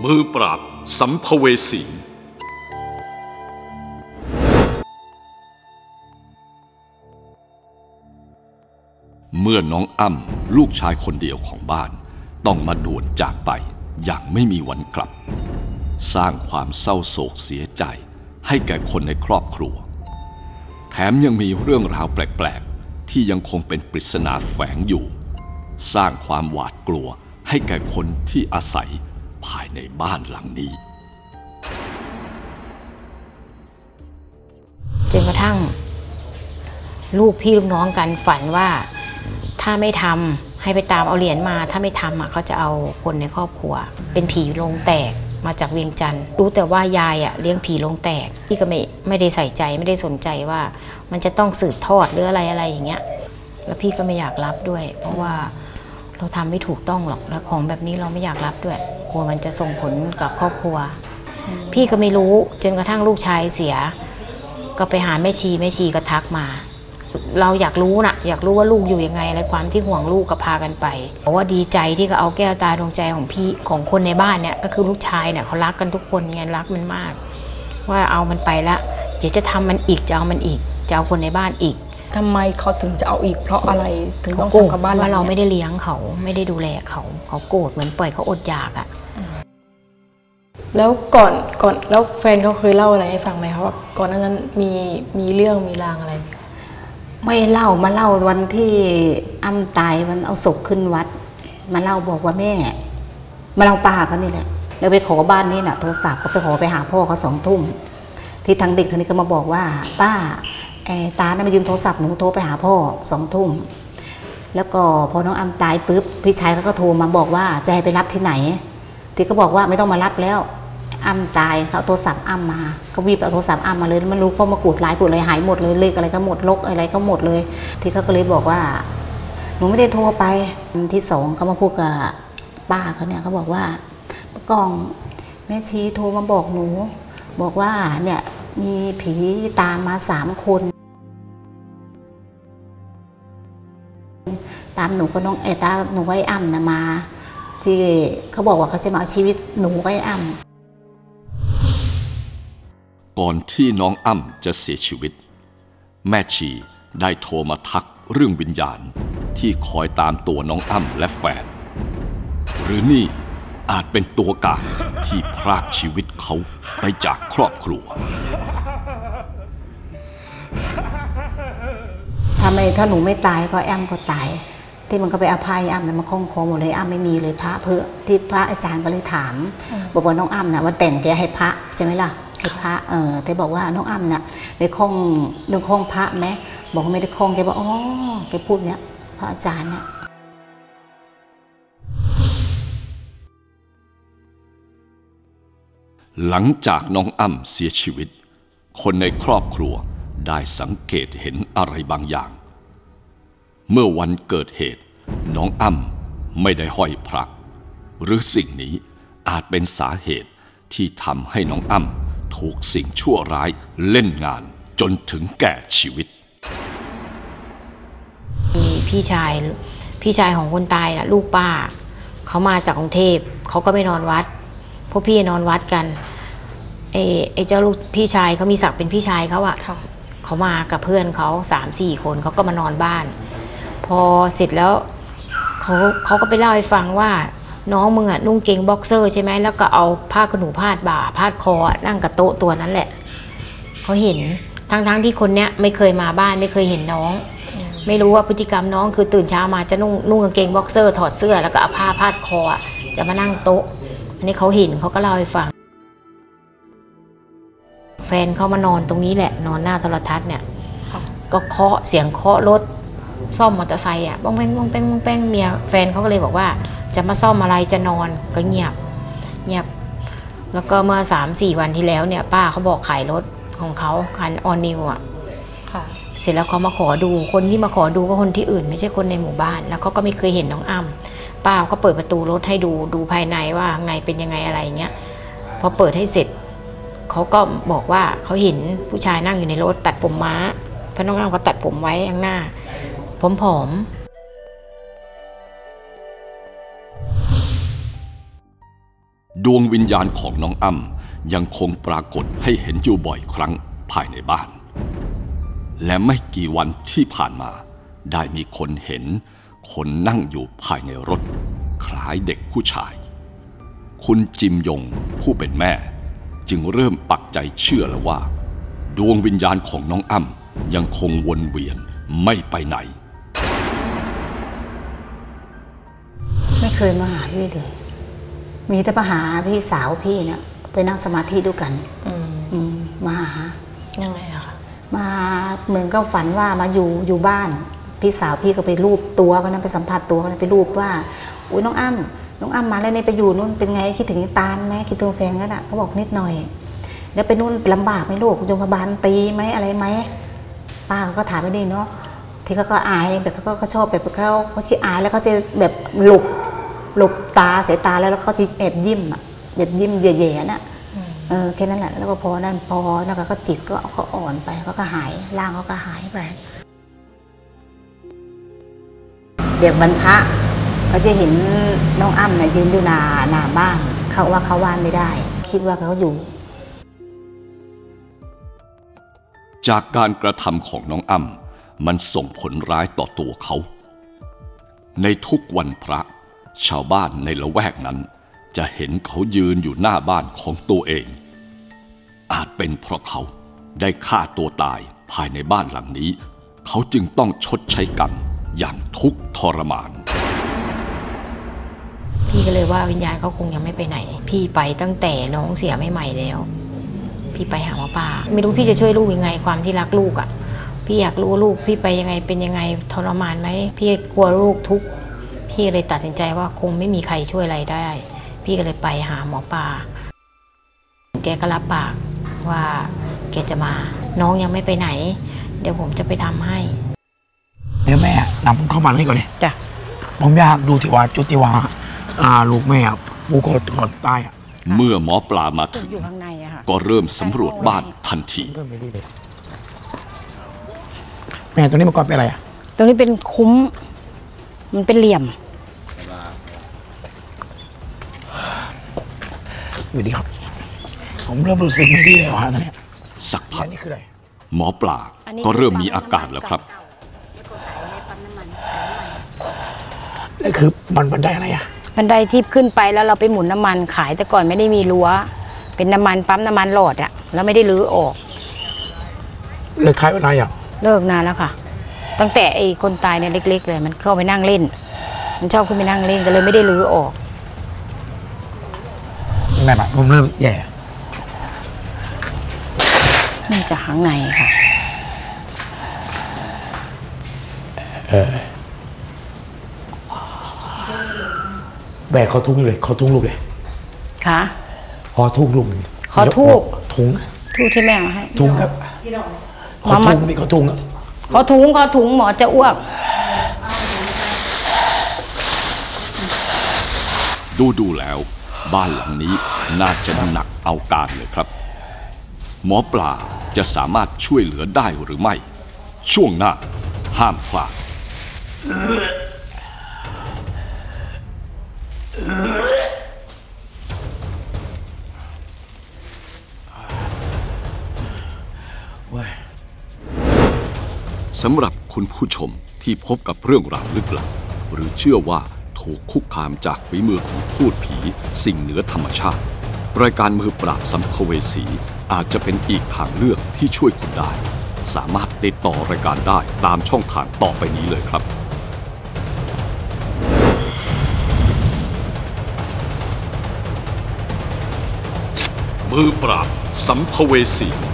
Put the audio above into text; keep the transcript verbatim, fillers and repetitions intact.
มือปราบสัมภเวสีเมื่อน้องอ้ำลูกชายคนเดียวของบ้านต้องมาด่วนจากไปอย่างไม่มีวันกลับสร้างความเศร้าโศกเสียใจให้แก่คนในครอบครัวแถมยังมีเรื่องราวแปลกๆที่ยังคงเป็นปริศนาแฝงอยู่สร้างความหวาดกลัวให้แก่คนที่อาศัยภายในบ้านหลังนี้จนกระทั่งลูกพี่ลูกน้องกันฝันว่าถ้าไม่ทำให้ไปตามเอาเหรียญมาถ้าไม่ทำอ่ะเขาจะเอาคนในครอบครัวเป็นผีโลงแตกมาจากเวียงจันทร์รู้แต่ว่ายายอ่ะเลี้ยงผีโลงแตกพี่ก็ไม่ไม่ได้ใส่ใจไม่ได้สนใจว่ามันจะต้องสืบทอดหรืออะไรอะไรอย่างเงี้ยแล้วพี่ก็ไม่อยากรับด้วยเพราะว่าเราทำไม่ถูกต้องหรอกแล้วของแบบนี้เราไม่อยากรับด้วยกลัวมันจะส่งผลกับครอบครัวพี่ก็ไม่รู้จนกระทั่งลูกชายเสียก็ไปหาแม่ชีแม่ชีก็ทักมาเราอยากรู้นะอยากรู้ว่าลูกอยู่ยังไงอะไรความที่ห่วงลูกก็พากันไปเพราะว่าดีใจที่เขาเอาแก้วตาดวงใจของพี่ของคนในบ้านเนี่ยก็คือลูกชายเนี่ยเขารักกันทุกคนไงรักมันมากว่าเอามันไปแล้วเดี๋ยวจะทำมันอีกจะเอามันอีกจะเอาคนในบ้านอีกทำไมเขาถึงจะเอาอีกเพราะอะไรถึงต้องทำกับบ้านว่าเราไม่ได้เลี้ยงเขาไม่ได้ดูแลเขาเขาโกรธเหมือนปล่อยเขาอดอยากอ่ะแล้วก่อนก่อนแล้วแฟนเขาเคยเล่าอะไรให้ฟังไหมคะว่าก่อนนั้นมีมีเรื่องมีรางอะไรไม่เล่ามาเล่าวันที่อ้ำตายมันเอาศพขึ้นวัดมาเล่าบอกว่าแม่มาเล่าป้าเขานี่แหละแล้วไปขอบ้านนี้น่ะโทรศัพท์ก็ไปขอไปหาพ่อเขาสองทุ่มที่ทางเด็กทางนี้ก็มาบอกว่าป้าไอ้ตาเนี่ยมายืมโทรศัพท์หนูโทรไปหาพ่อสองทุ่มแล้วก็พอน้องอ้ำตายปุ๊บพี่ชายเขาก็โทรมาบอกว่าจะให้ไปรับที่ไหนที่ก็บอกว่าไม่ต้องมารับแล้วอ้ำตายเขาโทรศัพท์อ้ำมาเขาวีบเอาโทรศัพท์อ้ำมาเลยมันรู้เพราะมากูดไลน์กูดอะไรหายหมดเลยเลขอะไรก็หมดลกอะไรก็หมดเลยที่เขาก็เลยบอกว่าหนูไม่ได้โทรไปที่สองเขามาพูดกับป้าเขาเนี่ยเขาบอกว่ากองแม่ชีโทรมาบอกหนูบอกว่าเนี่ยมีผีตามมาสามคนตามหนูกับน้องเอตาหนูไว้อ้ำนะมาที่เขาบอกว่าเขาจะมาเอาชีวิตหนูไว้อ้ำก่อนที่น้องอ้ำจะเสียชีวิตแม่ชีได้โทรมาทักเรื่องวิญญาณที่คอยตามตัวน้องอ้ำและแฟนหรือนี่อาจเป็นตัวการที่พรากชีวิตเขาไปจากครอบครัวถ้าไม่ถ้าหนูไม่ตายก็อ้ำก็ตายที่มันก็ไปอภัยอ้ำแต่มาคล้องคอหมดเลยอ้ำไม่มีเลยพระเพื่อที่พระอาจารย์ก็เลยถามบอกว่าน้องอ้ำน่ะว่าแต่งแกให้พระใช่ไหมล่ะให้พระเออแต่บอกว่าน้องอ้ำน่ะได้คล้องได้คล้องพระไหมบอกว่าไม่ได้คล้องแกบอกอ๋อแกพูดเนี้ยพระอาจารย์เนี่ยหลังจากน้องอ้ำเสียชีวิตคนในครอบครัวได้สังเกตเห็นอะไรบางอย่างเมื่อวันเกิดเหตุน้องอ้ำไม่ได้ห้อยพระหรือสิ่งนี้อาจเป็นสาเหตุที่ทำให้น้องอ้ำถูกสิ่งชั่วร้ายเล่นงานจนถึงแก่ชีวิตมีพี่ชายพี่ชายของคนตายนะลูกป้าเขามาจากกรุงเทพเขาก็ไปนอนวัดพวกพี่นอนวัดกันไอ้ไอ้เจ้าลูกพี่ชายเขามีศักดิ์เป็นพี่ชายเขาอะเขามากับเพื่อนเขาสามสี่คนเขาก็มานอนบ้านพอเสร็จแล้วเขาเขาก็ไปเล่าให้ฟังว่าน้องมึงอะนุ่งเกงบ็อกเซอร์ใช่ไหมแล้วก็เอาผ้าขนหนูพาดบ่าพาดคอนั่งกับโต๊ะตัวนั้นแหละเขาเห็นทั้งๆที่คนเนี้ยไม่เคยมาบ้านไม่เคยเห็นน้องไม่รู้ว่าพฤติกรรมน้องคือตื่นเช้ามาจะนุ่งนุ่งกางเกงบ็อกเซอร์ถอดเสื้อแล้วก็เอาผ้าพาดคอจะมานั่งโต๊ะอันนี้เขาเห็นเขาก็เล่าให้ฟังแฟนเขามานอนตรงนี้แหละนอนหน้าโทรทัศน์เนี่ยก็เคาะเสียงเคาะรถซ่อมมอเตอร์ไซค์อ่ะบ้องแป้งบ้องแป้งบ้องแป้งเมียแฟนเขาก็เลยบอกว่าจะมาซ่อมอะไรจะนอนก็เงียบเงียบแล้วก็เมื่อสามสี่วันที่แล้วเนี่ยป้าเขาบอกขายรถของเขาคันออนนิวอ่ะเสร็จแล้วเขามาขอดูคนที่มาขอดูก็คนที่อื่นไม่ใช่คนในหมู่บ้านแล้วเขาก็ไม่เคยเห็นน้องอ้ำป้าก็เปิดประตูรถให้ดูดูภายในว่าข้างในเป็นยังไงอะไรอย่างเงี้ยพอเปิดให้เสร็จเขาก็บอกว่าเขาเห็นผู้ชายนั่งอยู่ในรถตัดผมม้าเพราะน้องอ้ำเขาตัดผมไว้ข้างหน้าผอมๆดวงวิญญาณของน้องอ้ำยังคงปรากฏให้เห็นอยู่บ่อยครั้งภายในบ้านและไม่กี่วันที่ผ่านมาได้มีคนเห็นคนนั่งอยู่ภายในรถคล้ายเด็กผู้ชายคุณจิมยงผู้เป็นแม่จึงเริ่มปักใจเชื่อแล้วว่าดวงวิญญาณของน้องอ้ำยังคงวนเวียนไม่ไปไหนไม่เคยมาหาพี่เลยมีแต่มาหาพี่สาวพี่เนี่ยไปนั่งสมาธิด้วยกันอืมอืมมาหายังไงอะคะมาเหมือนก็ฝันว่ามาอยู่อยู่บ้านพี่สาวพี่ก็ไปรูปตัวก็นั้นไปสัมผัสตัวก็นั้นไปรูปว่าอุ้ยน้องอ้ำน้องอ้ำมาแล้วเนี่ยไปอยู่นู่นเป็นไงคิดถึงตาลไหมคิดถึงแฟนกันอ่ะเขาบอกนิดหน่อยแล้วไปนู่นลำบากไหมลูกโรงพยาบาลตีไหมอะไรไหมป้าก็ถามไม่ดีเนาะที่เขาก็อายแบบเขาก็ชอบแบบเขาเขาชี้อายแล้วเขาจะแบบหลบหลบตาสายตาแล้วเขาจะแอบยิ้มอ่ะแบบยิ้มแย่ๆน่ะเออแค่นั้นแหละแล้วก็พอนั่นพอแล้วก็จิตก็เขาอ่อนไปเขาก็หายร่างเขาก็หายไปเดี๋ยววันพระก็จะเห็นน้องอ้ำเนี่ยยืนอยู่หน้าหน้าบ้านเขาว่าเขาว่านไม่ได้คิดว่าเขาอยู่จากการกระทำของน้องอ้ำมันส่งผลร้ายต่อตัวเขาในทุกวันพระชาวบ้านในละแวกนั้นจะเห็นเขายืนอยู่หน้าบ้านของตัวเองอาจเป็นเพราะเขาได้ฆ่าตัวตายภายในบ้านหลังนี้เขาจึงต้องชดใช้กรรมอย่างทุกข์ทรมานพี่ก็เลยว่าวิญญาณเขาคงยังไม่ไปไหนพี่ไปตั้งแต่น้องเสียไม่ใหม่แล้วพี่ไปหาหมอปลาไม่รู้พี่จะช่วยลูกยังไงความที่รักลูกอ่ะพี่อยากรู้ว่าลูกพี่ไปยังไงเป็นยังไงทรมานไหมพี่กลัวลูกทุกข์พี่เลยตัดสินใจว่าคงไม่มีใครช่วยอะไรได้พี่ก็เลยไปหาหมอปลาแกก็รับปากว่าแกจะมาน้องยังไม่ไปไหนเดี๋ยวผมจะไปทำให้เดี๋ยวแม่นำผมเข้ามาให้ก่อนเลยจ้ะผมอยากดูที่ว่าจุดที่ว่าอ่าลูกแม่ปูกอดกอดตายอ่ะเมื่อหมอปลามาถึงก็เริ่มสำรวจบ้านทันทีแม่ตรงนี้เมื่อก่อนเป็นอะไรอ่ะตรงนี้เป็นคุ้มมันเป็นเหลี่ยมอยู่ดีครับผมเริ่มรู้สึกไม่ดีเลยว่ะตอนนี้สักพักหมอปลาก็เริ่มมีอาการแล้วครับนั่นคือมันบันไดอะไรอ่ะบันไดที่ขึ้นไปแล้วเราไปหมุนน้ำมันขายแต่ก่อนไม่ได้มีรั้วเป็นน้ำมันปั๊มน้ำมันหลอดอะแล้วไม่ได้รื้อออกเลิกขายวันไหนอ่ะเลิกนานแล้วค่ะตั้งแต่ไอ้คนตายเนี่ยเล็กๆเลยมันเข้าไปนั่งเล่นมันชอบขึ้นไปนั่งเล่นก็เลยไม่ได้รื้อออกแม่แบบผมเริ่มแย่นี่จะข้างในค่ะเออแบกเขาทุ่งเลยเขาทุ่งลูกเลยค่ะพอทุ่งลูกขอทูบถุงทูบที่แม่มาให้ถุงครับขอทุ่งมีขอทุ่งอ่ะขอถุงขอถุงหมอจะอ้วกดูดูแล้วบ้านหลังนี้น่าจะหนักเอาการเลยครับหมอปลาจะสามารถช่วยเหลือได้หรือไม่ช่วงหน้าห้ามพลาดสำหรับคุณผู้ชมที่พบกับเรื่องราวลึกลับหรือเชื่อว่าถูกคุกคามจากฝีมือของพูดผีสิ่งเหนือธรรมชาติรายการมือปราบสัมภเวสีอาจจะเป็นอีกทางเลือกที่ช่วยคุณได้สามารถติดต่อรายการได้ตามช่องทางต่อไปนี้เลยครับมือปราบสัมภเวสี